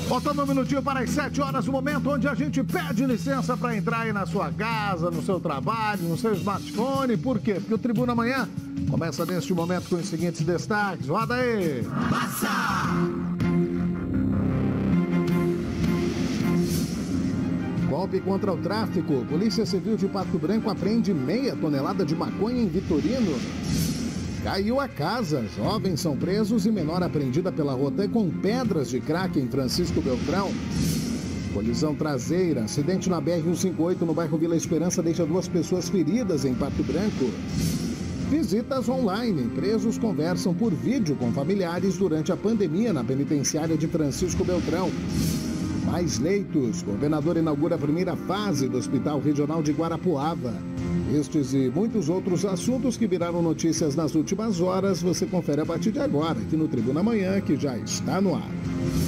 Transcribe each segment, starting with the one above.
Faltando um minutinho para as 7 horas, o momento onde a gente pede licença para entrar aí na sua casa, no seu trabalho, no seu smartphone. Por quê? Porque o Tribuna Amanhã começa neste momento com os seguintes destaques. Roda aí! Passa! Golpe contra o tráfico. Polícia Civil de Pato Branco apreende meia tonelada de maconha em Vitorino. Caiu a casa. Jovens são presos e menor apreendida pela Rotan com pedras de crack em Francisco Beltrão. Colisão traseira. Acidente na BR-158 no bairro Vila Esperança deixa 2 pessoas feridas em Pato Branco. Visitas online. Presos conversam por vídeo com familiares durante a pandemia na penitenciária de Francisco Beltrão. Mais leitos. Governador inaugura a primeira fase do Hospital Regional de Guarapuava. Estes e muitos outros assuntos que viraram notícias nas últimas horas, você confere a partir de agora, aqui no Tribuna Amanhã, que já está no ar.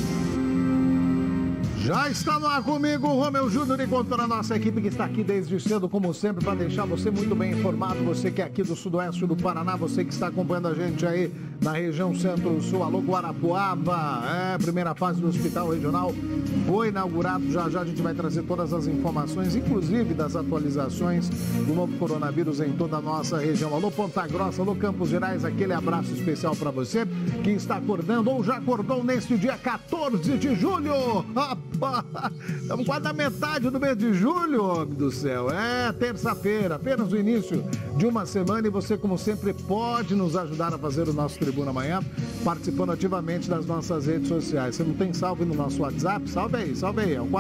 Já está no ar comigo o Romeu Júnior e com toda a nossa equipe que está aqui desde cedo, como sempre, para deixar você muito bem informado. Você que é aqui do sudoeste do Paraná, você que está acompanhando a gente aí na região centro-sul, alô Guarapuava, primeira fase do Hospital Regional foi inaugurado. Já já a gente vai trazer todas as informações, inclusive das atualizações do novo coronavírus em toda a nossa região. Alô Ponta Grossa, alô Campos Gerais, aquele abraço especial para você que está acordando ou já acordou neste dia 14 de julho. Estamos quase na metade do mês de julho, homem do céu. É terça-feira, apenas o início de uma semana e você, como sempre, pode nos ajudar a fazer o nosso Tribuna Amanhã, participando ativamente das nossas redes sociais. Você não tem salve no nosso WhatsApp? Salve aí, é o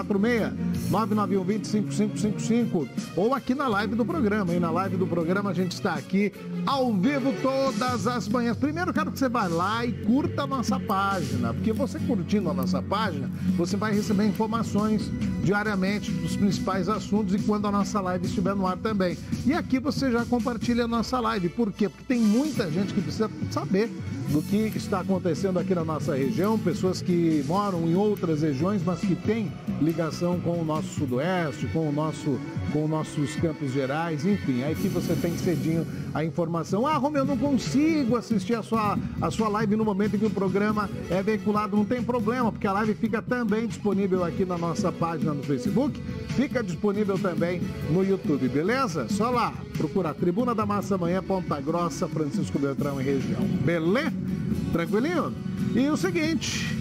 46-99120-5555 ou aqui na live do programa. E na live do programa a gente está aqui ao vivo todas as manhãs. Primeiro, quero que você vá lá e curta a nossa página, porque você curtindo a nossa página, você vai receber informações diariamente dos principais assuntos e quando a nossa live estiver no ar também. E aqui você já compartilha a nossa live. Por quê? Porque tem muita gente que precisa saber do que está acontecendo aqui na nossa região, pessoas que moram em outras regiões, mas que têm ligação com o nosso sudoeste, com os nossos Campos Gerais, enfim, aí que você tem cedinho a informação. Romeu, eu não consigo assistir a sua live no momento em que o programa é veiculado. Não tem problema, porque a live fica também disponível aqui na nossa página no Facebook, fica disponível também no YouTube, beleza? Só lá, procura Tribuna da Massa Amanhã, Ponta Grossa, Francisco Beltrão e região, beleza? Tranquilinho? E o seguinte...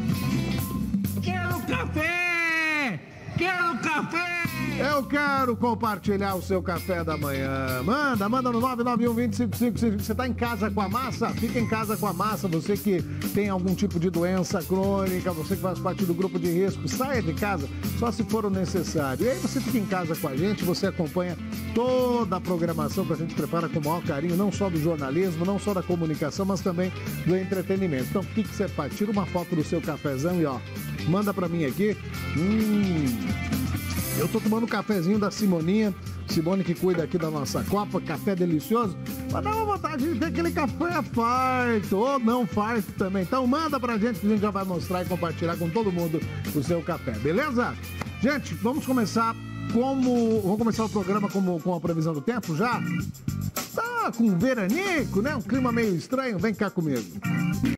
Quero café! Quero café! Eu quero compartilhar o seu café da manhã. Manda no 991205555. Você está em casa com a massa? Fica em casa com a massa. Você que tem algum tipo de doença crônica, você que faz parte do grupo de risco, saia de casa só se for o necessário. E aí você fica em casa com a gente, você acompanha toda a programação que a gente prepara com o maior carinho, não só do jornalismo, não só da comunicação, mas também do entretenimento. Então, o que você faz? Tira uma foto do seu cafezão e manda para mim aqui. Eu tô tomando um cafezinho da Simoninha, Simone que cuida aqui da nossa copa, café delicioso, mas dá uma vontade de ter aquele café farto, ou não farto também. Então manda pra gente que a gente já vai mostrar e compartilhar com todo mundo o seu café, beleza? Gente, vamos começar o programa com a previsão do tempo já? Tá com veranico, né? Um clima meio estranho, vem cá comigo.